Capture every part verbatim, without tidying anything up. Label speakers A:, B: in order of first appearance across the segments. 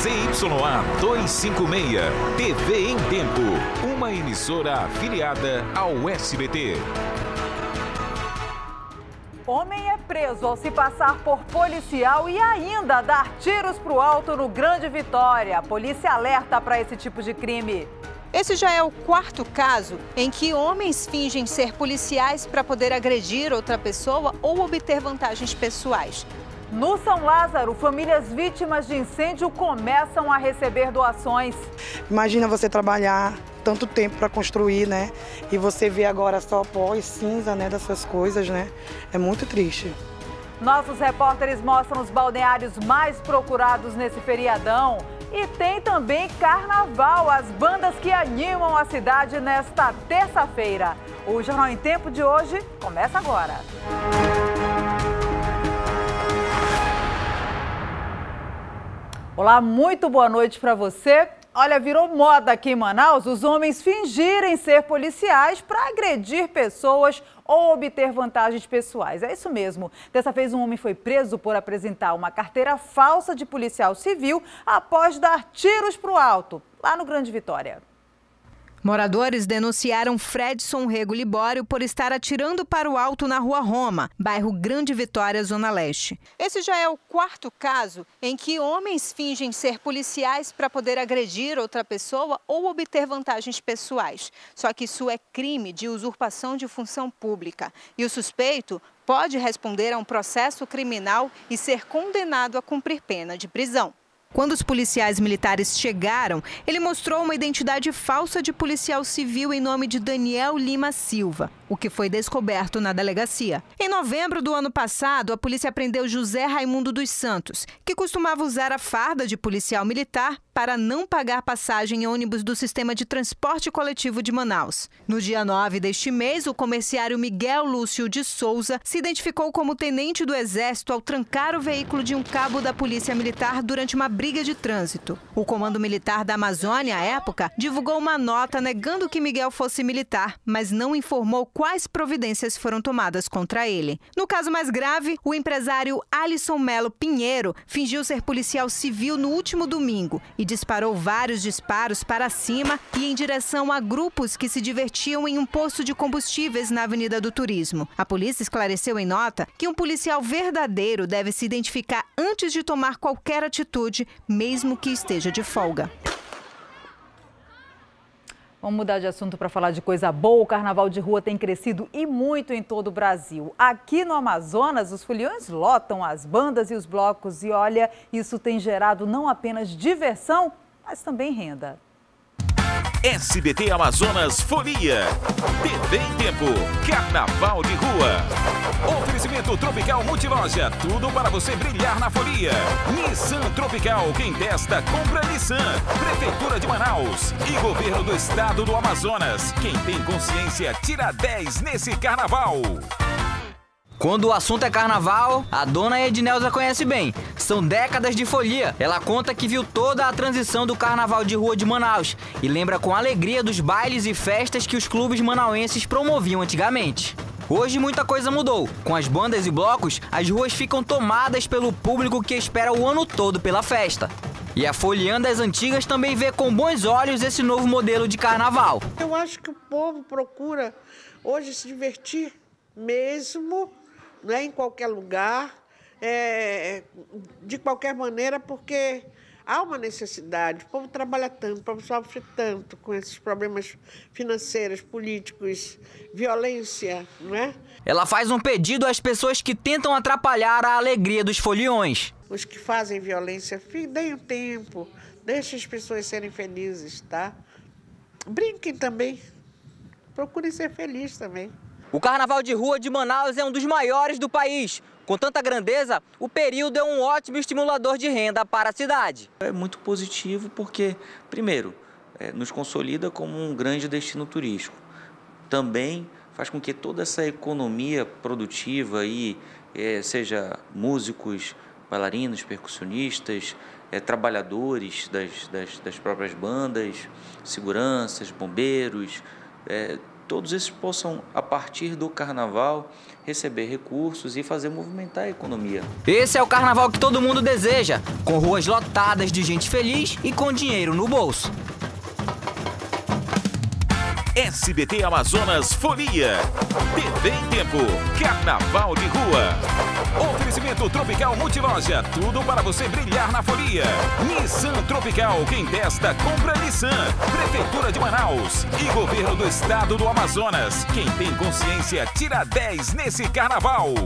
A: Z Y A duzentos e cinquenta e seis, T V em Tempo, uma emissora afiliada ao S B T.
B: Homem é preso ao se passar por policial e ainda dar tiros pro alto no Grande Vitória. A polícia alerta para esse tipo de crime.
C: Esse já é o quarto caso em que homens fingem ser policiais para poder agredir outra pessoa ou obter vantagens pessoais.
B: No São Lázaro, famílias vítimas de incêndio começam a receber doações.
D: Imagina você trabalhar tanto tempo para construir, né? E você vê agora só pó e cinza, né, dessas coisas, né? É muito triste.
B: Nossos repórteres mostram os balneários mais procurados nesse feriadão. E tem também carnaval, as bandas que animam a cidade nesta terça-feira. O Jornal em Tempo de hoje começa agora. Olá, muito boa noite para você. Olha, virou moda aqui em Manaus os homens fingirem ser policiais para agredir pessoas ou obter vantagens pessoais. É isso mesmo. Dessa vez, um homem foi preso por apresentar uma carteira falsa de policial civil após dar tiros para o alto, lá no Grande Vitória.
C: Moradores denunciaram Fredson Rego Libório por estar atirando para o alto na Rua Roma, bairro Grande Vitória, Zona Leste. Esse já é o quarto caso em que homens fingem ser policiais para poder agredir outra pessoa ou obter vantagens pessoais. Só que isso é crime de usurpação de função pública. E o suspeito pode responder a um processo criminal e ser condenado a cumprir pena de prisão. Quando os policiais militares chegaram, ele mostrou uma identidade falsa de policial civil em nome de Daniel Lima Silva, o que foi descoberto na delegacia. Em novembro do ano passado, a polícia prendeu José Raimundo dos Santos, que costumava usar a farda de policial militar para não pagar passagem em ônibus do sistema de transporte coletivo de Manaus. No dia nove deste mês, o comerciário Miguel Lúcio de Souza se identificou como tenente do Exército ao trancar o veículo de um cabo da Polícia Militar durante uma briga de trânsito. O Comando Militar da Amazônia, à época, divulgou uma nota negando que Miguel fosse militar, mas não informou quais providências foram tomadas contra ele. No caso mais grave, o empresário Alisson Melo Pinheiro fingiu ser policial civil no último domingo e disparou vários disparos para cima e em direção a grupos que se divertiam em um posto de combustíveis na Avenida do Turismo. A polícia esclareceu em nota que um policial verdadeiro deve se identificar antes de tomar qualquer atitude, mesmo que esteja de folga.
B: Vamos mudar de assunto para falar de coisa boa. O carnaval de rua tem crescido e muito em todo o Brasil. Aqui no Amazonas, os foliões lotam as bandas e os blocos. E olha, isso tem gerado não apenas diversão, mas também renda.
A: S B T Amazonas Folia. T V em Tempo. Carnaval de Rua. Oferecimento Tropical Multiloja. Tudo para você brilhar na folia. Nissan Tropical. Quem testa, compra Nissan. Prefeitura de Manaus. E Governo do Estado do Amazonas. Quem tem consciência, tira dez nesse carnaval.
E: Quando o assunto é carnaval, a dona Ednelza conhece bem. São décadas de folia. Ela conta que viu toda a transição do carnaval de rua de Manaus e lembra com alegria dos bailes e festas que os clubes manauenses promoviam antigamente. Hoje muita coisa mudou. Com as bandas e blocos, as ruas ficam tomadas pelo público que espera o ano todo pela festa. E a Foliã das Antigas também vê com bons olhos esse novo modelo de carnaval.
F: Eu acho que o povo procura hoje se divertir mesmo, né, em qualquer lugar, é, de qualquer maneira, porque há uma necessidade. O povo trabalha tanto, o povo sofre tanto com esses problemas financeiros, políticos, violência, não é?
E: Ela faz um pedido às pessoas que tentam atrapalhar a alegria dos foliões.
F: Os que fazem violência, deem o tempo, deixem as pessoas serem felizes, tá? Brinquem também, procurem ser felizes também.
E: O Carnaval de Rua de Manaus é um dos maiores do país. Com tanta grandeza, o período é um ótimo estimulador de renda para a cidade.
G: É muito positivo porque, primeiro, é, nos consolida como um grande destino turístico. Também faz com que toda essa economia produtiva, aí, é, seja músicos, bailarinos, percussionistas, é, trabalhadores das, das, das próprias bandas, seguranças, bombeiros, é, todos esses possam, a partir do carnaval, receber recursos e fazer movimentar a economia.
E: Esse é o carnaval que todo mundo deseja, com ruas lotadas de gente feliz e com dinheiro no bolso.
A: S B T Amazonas Folia. T V em Tempo. Carnaval de Rua. Oferecimento Tropical Multiloja. Tudo para você brilhar na folia. Nissan Tropical. Quem testa, compra Nissan. Prefeitura de Manaus. E Governo do Estado do Amazonas. Quem tem consciência, tira dez nesse carnaval.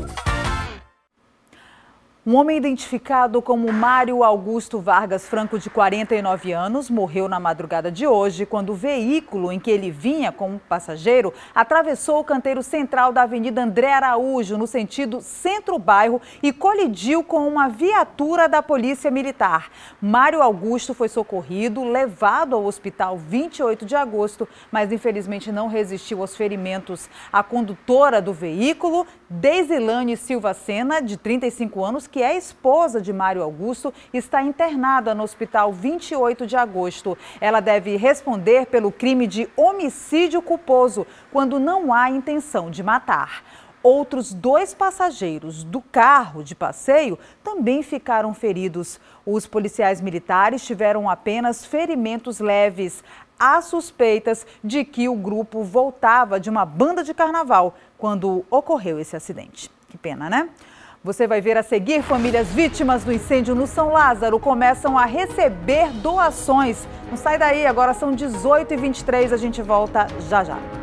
B: Um homem identificado como Mário Augusto Vargas Franco, de quarenta e nove anos, morreu na madrugada de hoje quando o veículo em que ele vinha como passageiro atravessou o canteiro central da Avenida André Araújo, no sentido centro-bairro, e colidiu com uma viatura da Polícia Militar. Mário Augusto foi socorrido, levado ao Hospital vinte e oito de agosto, mas infelizmente não resistiu aos ferimentos. A condutora do veículo, Deisilane Silva Sena, de trinta e cinco anos, que é esposa de Mário Augusto, está internada no Hospital vinte e oito de agosto. Ela deve responder pelo crime de homicídio culposo, quando não há intenção de matar. Outros dois passageiros do carro de passeio também ficaram feridos. Os policiais militares tiveram apenas ferimentos leves. Há suspeitas de que o grupo voltava de uma banda de carnaval quando ocorreu esse acidente. Que pena, né? Você vai ver a seguir: famílias vítimas do incêndio no São Lázaro começam a receber doações. Não sai daí, agora são dezoito e vinte e três, a gente volta já já.